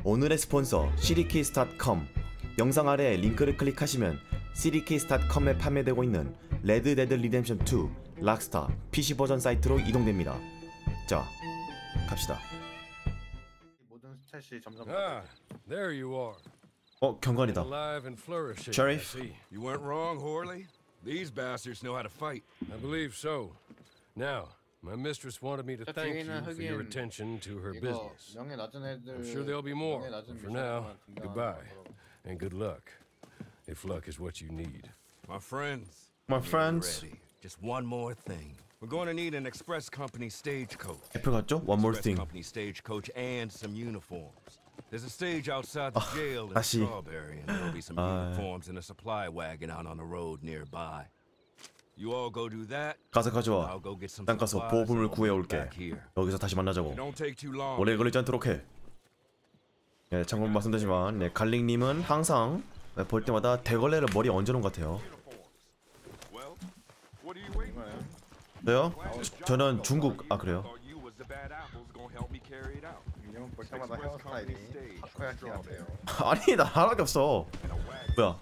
오늘의 스폰서 cdkeys.com. 영상 아래 링크를 클릭하시면 cdkeys.com에 판매되고 있는 레드 데드 리뎀션 2 락스타 PC 버전 사이트로 이동됩니다. 자, 갑시다. 모든 스탯이 점점 there you are. 경관이다. Alive and flourishing. Sheriff? You weren't wrong, Horley. These bastards know how to fight. I believe so. Now, my mistress wanted me to thank you for your attention to her business. 명예 낮은 애들. I'm sure there'll be more. For now, goodbye and good luck. If luck is what you need. My friends. My friends. Ready. Just one more thing. We're going to need an express company stagecoach. 대표 같죠? One more Express thing. company stagecoach and some uniforms. There's a stage outside the jail in 다시. Strawberry, and there'll be some uniforms in a supply wagon out on the road nearby. You all go do that. 가서 가져와. I'll go get some 난 가서 supplies 보호품을 and I'll 구해 be 올게. back here. 여기서 다시 만나자고. It don't take too long. 오래 걸리지 않도록 해. 예, 참고로 말씀드리지만 갈릭님은 항상 볼 때마다 대걸레를 머리에 얹어놓은 것 같아요. Well, what are you waiting for? 저요? 저는 중국. 아, 그래요? 이형 볼 때마다 헤어스타일이 타코야키 같아요. 아니, 나 하나밖에 없어. 뭐야?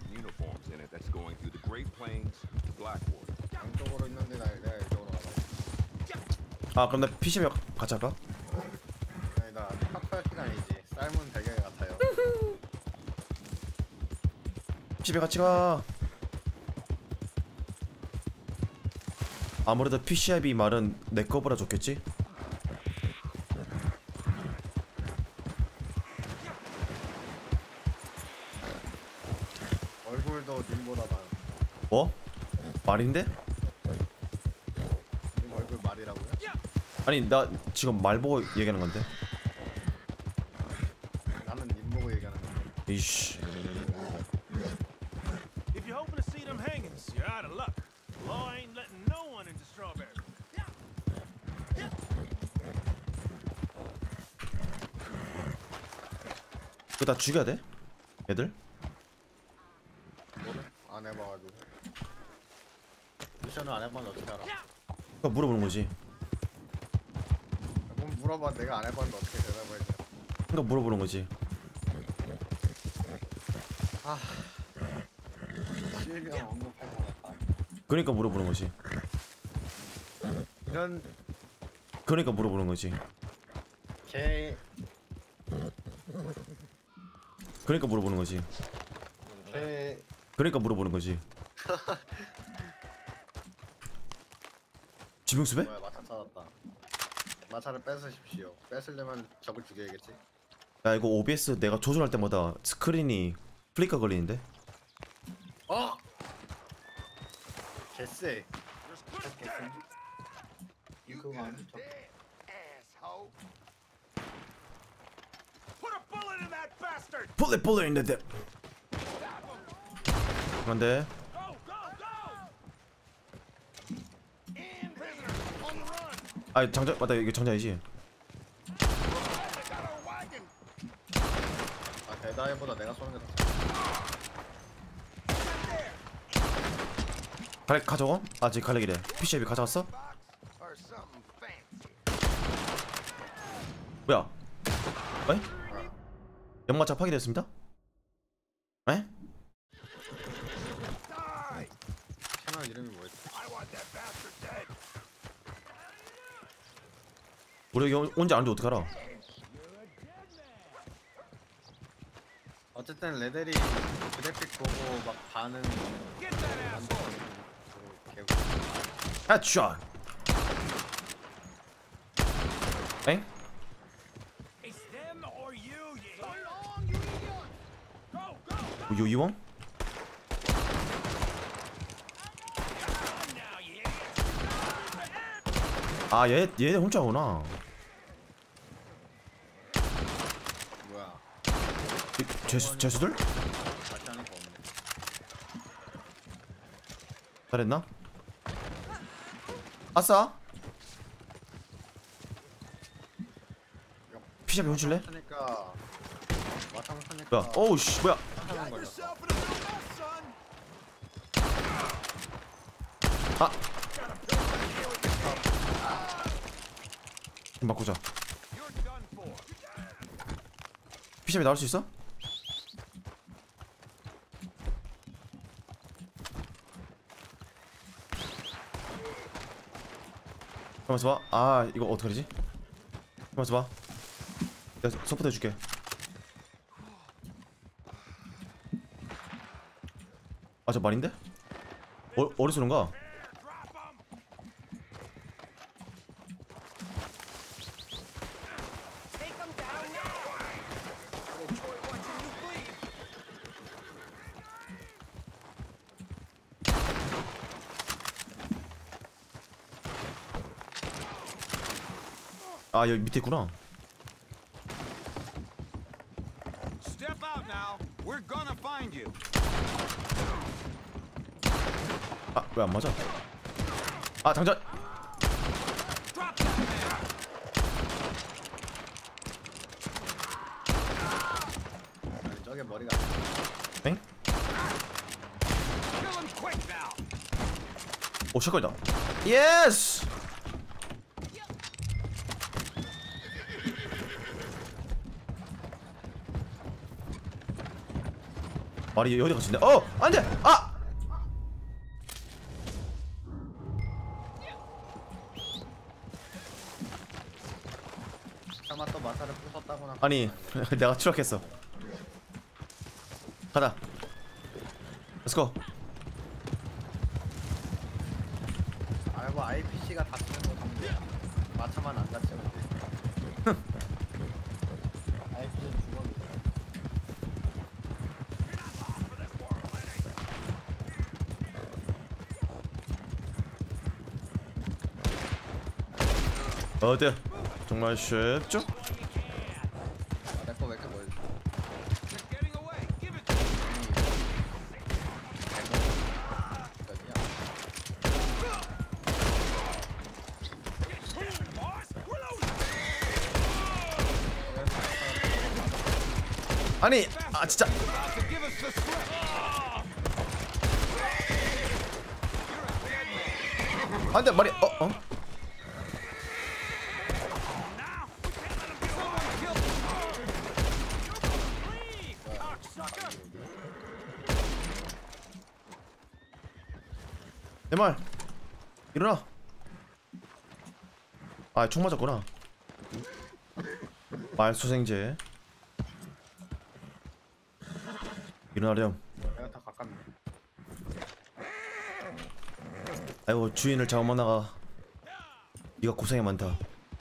양쪽으로 있는데 내가 이쪽으로 가봐. 아, 그럼 나 PC방 같이 할까? 아니 나 타코야키가 아니지. 삶은 달걀 같아요. PC방 같이 가. 아무래도 PCIB 말은 내 거보다 좋겠지? 얼굴도 님보다 많아. 뭐? 말인데? 님 얼굴 말이라고요? 아니, 나 지금 말 보고 얘기하는 건데. 나는 님 보고 얘기하는 건데. 이씨. If you're hoping to see them hangings, you're out of luck. Law ain't letting no one into Strawberry. 이거 다 죽여야 돼? 애들? 뭐를? 안 해봐가지고. 미션을 안 해봤는데 어떻게 알아? 그거 물어보는 거지. 그럼 물어봐. 내가 안 해봤는데 어떻게 대답을 해? 그러니까 물어보는 거지. 아, 실명 언급할 것 같다. 그러니까 물어보는 거지. 이런 그러니까 물어보는 거지. 개 그러니까 물어보는 거지. 그러니까 물어보는 거지. 지명수배? 뭐야, 마차 찾았다. 마차를 뺏으십시오. 뺏으려면 적을 죽여야겠지. 야, 이거 OBS 내가 조준할 때마다 스크린이 플리커 걸리는데? 어! 개쎄. 이거 아니? Put a bullet in that bastard! bullet in the dead. 안돼. Go, go, go! In prisoner, on the run! 아, 장전 맞다. 이게 장전이지. 아, 대다이보다 내가 쏘는 게 더. 갈릭 가져가? 아, 지금 갈릭이래. PCIB 가져갔어? 뭐야? 에? 연마차 파괴되었습니다? 에? 채널 이름이 뭐였지? 우리 여기 온지 아는지 어떻게 알아? 어쨌든 레델이 그래픽 보고 막 반응 헤드샷! 엥? It's them or you, you so long, you idiot! Go, go, go! 유이원? Now, you idiot! 아, 얘 혼자구나. 뭐야? 죄수들? 같이 하는 거 없네. 잘했나? 아싸! 피자비 훔칠래? 쓰니까 마탕 쓰니까. 뭐야? 어우 씨, 뭐야? 하는 걸렸어. 아! 힘 바꾸자. 피샵이 나올 수 있어? 가만있어 봐. 아 이거 어떡하지? 가만있어 봐. 내가 서포트 해줄게. 아 저 말인데? 어디서 오는가? Take them down now. Little Troy watching you bleed. 아 여기 밑에 있구나. Step out now. We're gonna find you. 아 왜 안 맞아? 아 장전. Drop that man. 아니, 저게 머리가 엥? Kill him quick now. 오 샷건이다. 예스. 말이 여기 갇힌데. 안돼. 아. 설마 또 마사를 부쉈다거나. 아니 내가 추락했어. 가자. 렛츠고. 아이고 IPC가 다치는 거 같은데 마차만 안 다치면 돼. IPC는 죽었는데. 어때? 정말 쉽죠? 내거 왜 이렇게 멀지? They're getting away. Give it to me. Boss, we're losing. 아니 아 진짜. About to give us the slip. 안돼 말이 Now we can't let him get someone killed. Leave, cocksucker. 내 말 일어나. 아 총 맞았구나. 말소생제. 일어나렴. 내가 다 가깝네. 아이고 주인을 잘못 나가. 네가 고생이 많다.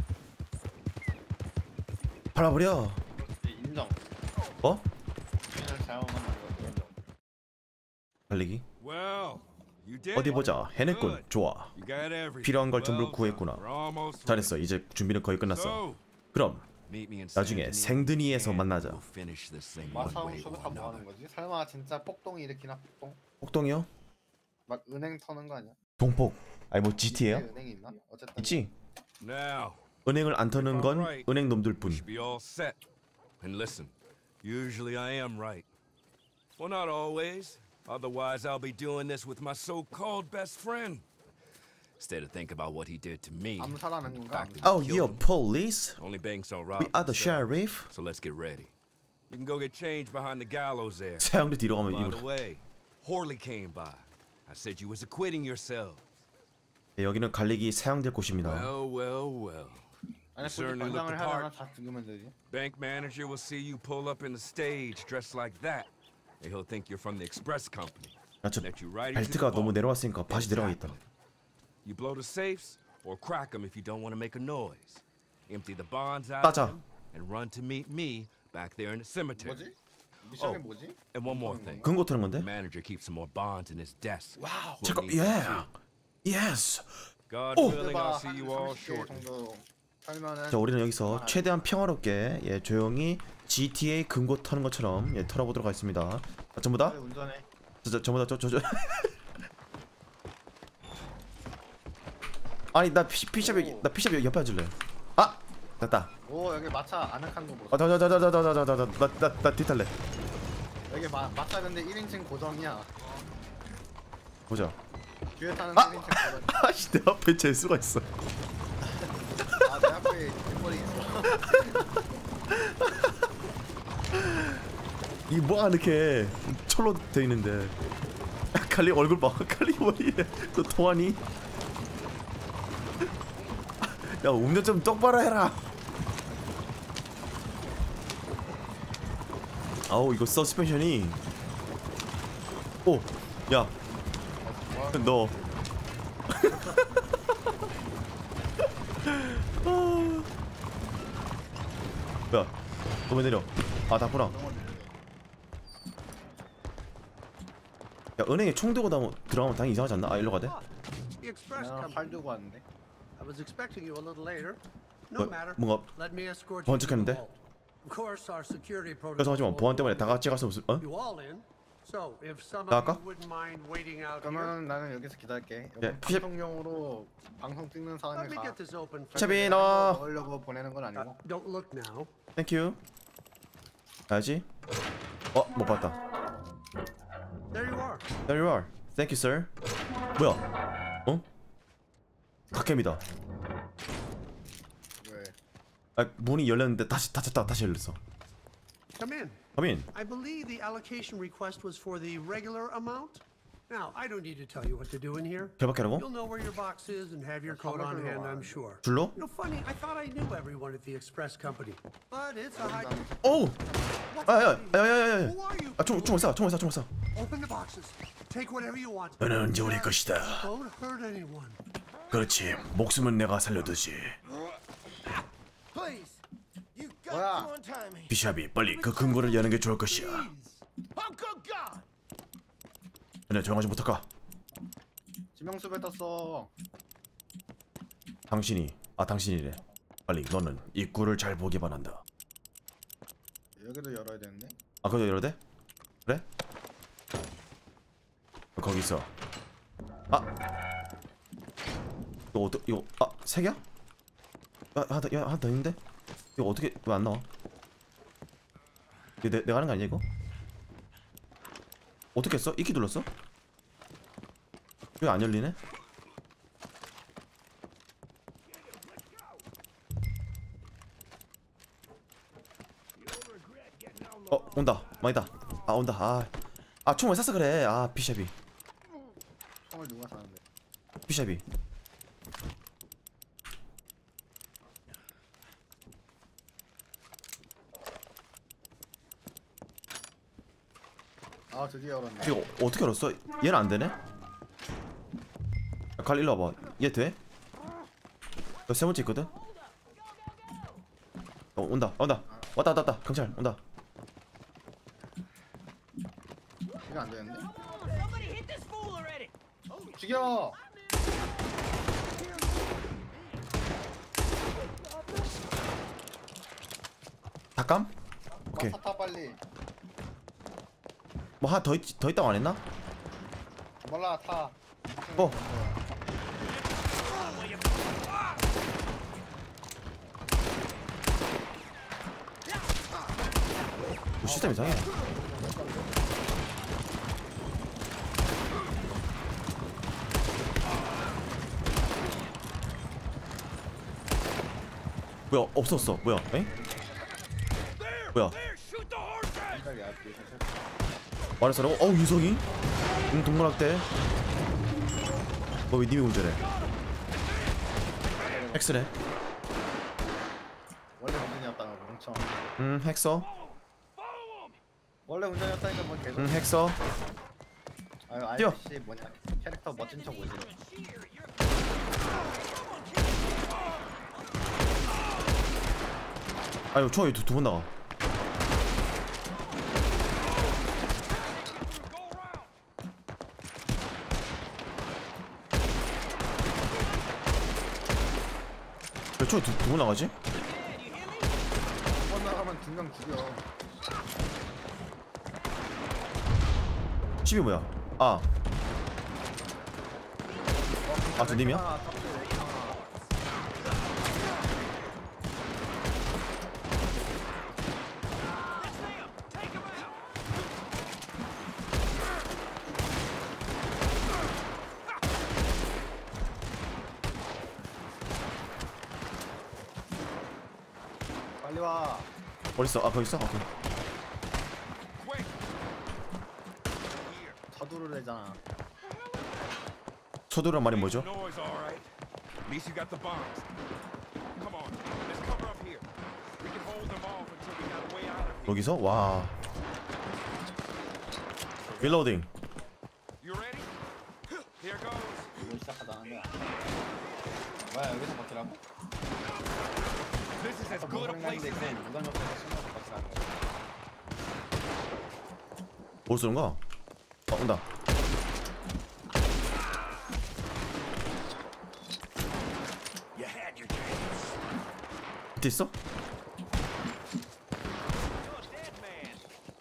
팔아버려. 인정. 어? 주인을 잘못 만나는 거 인정. 달리기. Well, you did. 어디 보자. 해냈군. 좋아. You got everything. 필요한 걸 전부 Well 구했구나. done. We're almost 잘했어. 이제 준비는 거의 끝났어. So, 그럼 meet me in 나중에 Saint-Denis, 생드니에서 and 만나자. we'll finish this thing one 마차 way 훔쳐도 or 다 뭐 하는 another. 거지? 설마 진짜 폭동이 일으키나 폭동? 폭동이요? 막 은행 터는 거 아니야? 동폭. 아니 뭐 GT에요? 은행이 있나? 어쨌든 있지. Now, 은행을 안 터는 건 은행 놈들 뿐. we should be all set. And listen, usually I am right. Well, not always. Otherwise, I'll be doing this with my so-called best friend. Instead of think about what he did to me. 암살하는 건가? fact that he Oh, killed you're him. police? Only being so We robbed. are the sheriff. So let's get ready. You can go get changed behind the gallows there. 사형들 뒤로 가면 By the 입으로. way, Horley came by. I said you was acquitting yourself. 네, 여기는 갈리기 사형될 곳입니다. Well. 아니 굳이 certainly look 권장을 the 하려나 part. 다 죽으면 되지. Bank manager will see you pull up in the stage dressed like that, and he'll think you're from the express company. 나저 Let you right into 벨트가 the 너무 vault. 내려왔으니까 밭이 내려가겠다. You blow the safes or crack them if you don't want to make a noise. Empty the bonds out 맞아. of them and run to meet me back there in the cemetery. 뭐지? 미션이 Oh. 뭐지? And one more thing. 금고 터는 The 건데? manager keeps some more bonds in his desk. Wow. 잠깐, yeah, yes. God Oh. willing, I'll see you all 30개 shortly. 정도 털면은 자, 우리는 여기서 최대한 평화롭게 조용히 GTA 금고 터는 것처럼 털어보도록 하겠습니다. 자, 전부 다? 빨리 운전해. 전부 다 아니 나 피샵 옆에 앉을래. 아 됐다. 오 여기 마차 아늑한 거 보소. 나 뒤탈래. 여기 마차 근데 1인칭 고정이야. 보자. 뒤에 타는 1인칭 고정. 아씨 내 앞에 재수가 있어. 아내 앞에 뒷머리 있어. 이게 뭐가 이렇게 철로 돼 있는데. 칼리 얼굴 봐. 칼리 머리에 너 동안이. 야 운전 좀 똑바로 해라. 아우 이거 서스펜션이. 오, 야, 너. 뭐야? 너 왜 내려? 아 닿구나. 야 은행에 총 들고 들어가면 당연히 이상하지 않나? 아 일로 가대? The express 내가 company. 활 들고 왔는데. I was expecting you a little later. No matter. 뭔가 Let me escort you 보안 to the 체크했는데? vault. Of course, our security protocol. 그래서 하지만 보안 때문에 다 같이 가서 무슨 어? You all in. So, if some of 나갈까? you wouldn't mind waiting out here, 그러면 나는 여기서 기다릴게. 예, 여기 방송용으로 방송 찍는 let 사람이 me 가. get this open. for 차비 you. 나와. 넣으려고 보내는 건 아니고. Don't look now. 땡큐. 가야지. 못 봤다. There you are. There you are. Thank you, sir. 뭐야? 어? 갓겜이다. 왜? 아 문이 열렸는데 다시 닫혔다 다시 열렸어. Come in. Come in. I believe the allocation request was for the regular amount. Now, I don't need to tell you what to do in here. 결박하라고? You'll know where your box is and have your code on hand, I'm sure. 줄로? You know, funny, I thought I knew everyone at the express company, but it's a high. 오! 야야야야야야! Who are you? 아총 쏴, 총 쏴. Open the boxes. Take whatever you want. 너는 언제 우리 것이다. Don't hurt anyone. 그렇지. 목숨은 내가 살려두지. Please. You got 뭐야? to untie me. 비샵이 빨리 그 금고를 여는 게 좋을 것이야. Oh, good God. 너네 조용하지 못할까? 지명수배 떴어. 당신이래. 빨리 너는 입구를 잘 보기 바란다. 여기도 열어야 되는데. 아 그거 열어도 돼? 그래? 거기 있어. 이거 세 개야? 하나 더 있는데? 이거 어떻게 왜 안 나와? 이거 내가 하는 거 아니야 이거? 어떻게 했어? 이키 눌렀어? 왜 안 열리네? 온다. 많이다. 온다. 총을 쐈어 그래. 비샵이. 총을 누가 사는데? 비샵이. 드디어 열었네. 이거 어떻게 열었어? 얘는 안 되네? 칼 일로 와봐. 얘 돼? 너 세 번째 있거든? 온다. 왔다. 경찰 온다. 이거 안 되는데? Somebody hit this fool already. 죽여! 닭감? 오케이. 타 빨리. 뭐 하나 더 있다고 안 했나? 몰라 타. 시스템 이상해. 뭐야 없었어. 뭐야? 에? 뭐야? 깜짝이야. 말했어라고? 유성이? 동물학대. 너 왜 님이 운전해? 헥스네. 원래 운전이었다가 멍청. 헥서. 원래 운전이었다니까 뭐 계속. 헥서. 아유 뛰어. IPC 뭐냐 캐릭터 멋진 척 오지. 총이 두 번 나가. 왜 총이 두 번 나가지? 한번 나가면 2명 죽여. 10이 뭐야? 저 님이야? 빨리 와. 어딨어? 거기 있어? 오케이. 소두루래잖아. 소두란 말이 뭐죠? Noise, all right. At least you got the bombs. Come on, let's cover up here. We can hold them off until we got a way out of here. 여기서 와. 릴로딩. You ready? Here goes. 이걸 시작하자는 거야. 뭐야 여기서 버티라고? This is as good a place as any. 무단 접근에서 신나서 버티라는 거야. 뭘 쏘는가? 온다. You had your chance. 밑에 있어? You're a dead man.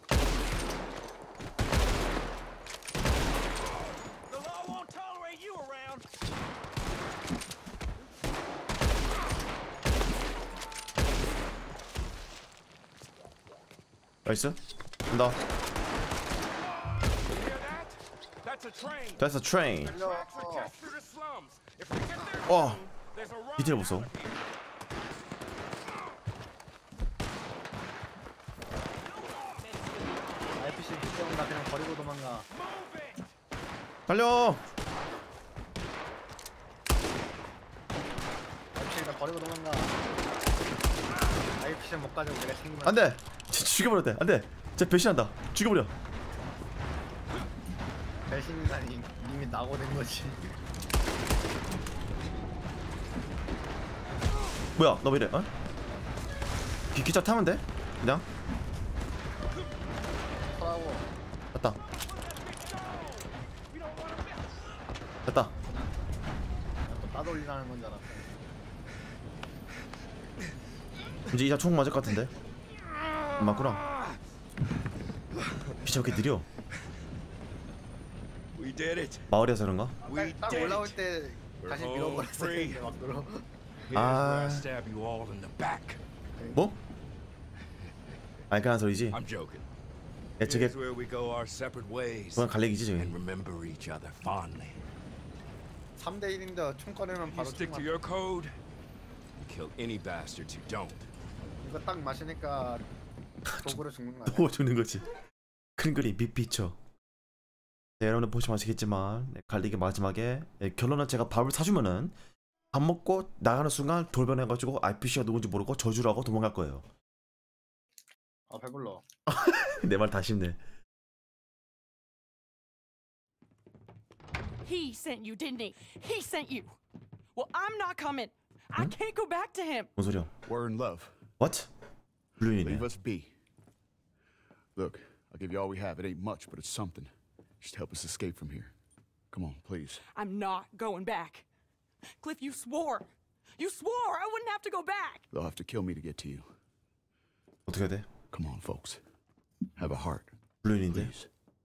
The law won't tolerate you around. 나이스. 온다. You hear that? That's a train. That's a train. Tracks are just through the slums. If we get there, 어. there's a run 디테일 out 보소. of here. IPC 쫓아온다. 그냥 버리고 도망가. Move it. 달려. IPC가 버리고 도망가. IPC는 못 가지고 내가 챙기면 안돼. 죽여버려 돼. 안돼. 쟤 배신한다. 죽여버려. 배신이라니 이미 낙오된 거지. 뭐야? 너 왜 이래? 어? 기차 타면 돼? 그냥? 서라고. 됐다. 됐다. 또 따돌리라는 건 줄 알았어. 이제 이차 총 맞을 것 같은데? 안 맞구나. 기차 왜 이렇게 느려? We did it. 마을이라서 그런가? We 딱 did 올라올 it. 때 다시 We're 밀어버렸어야 free. 되는데 막 들어. Here's where I Ah. stab you all in the back. 뭐? 아니 그런 소리지? I'm joking. 야 저게 Here's where we go our separate ways 그건 갈 얘기지 저게. and remember each other fondly. 3대 1인데 총 꺼내면 You 바로 stick to 총 your code, you kill any bastards who don't. 이거 딱 마시니까 독으로 죽는 거 아니야? 보고 죽는 거지. 큰 그림 빅피처. 네, 여러분들 보시면 아시겠지만 갈리기 마지막에 결론은 제가 밥을 사주면은 밥 먹고 나가는 순간 돌변해가지고 IPC가 누군지 모르고 저주를 하고 도망갈 거예요. 아 배불러. 내 말 다 쉽네. He sent you, didn't he? He sent you. Well, I'm not coming. I can't go back to him. 뭔 소리야? We're in love. What? 블루인이네. Leave us be. Look, I'll give you all we have. It ain't much, but it's something. Just help us escape from here. Come on, please. I'm not going back. Cliff, you swore. You swore I wouldn't have to go back. They'll have to kill me to get to you. 어떻게 해야 돼? Come on, folks. Have a heart, 블루인인데? please.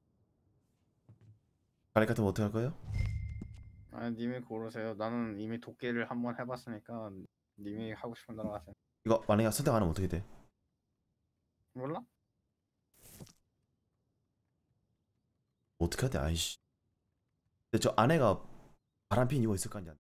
갈릭 같으면 어떻게 할 거예요? 아 님이 고르세요. 나는 이미 도끼를 한번 해봤으니까 님이 하고 싶은 대로 하세요. 이거 만약에 선택 안 하면 어떻게 돼? 몰라? 어떻게 해야 돼? 아이씨. 근데 저 아내가 바람핀 이유가 있을 거 아니야?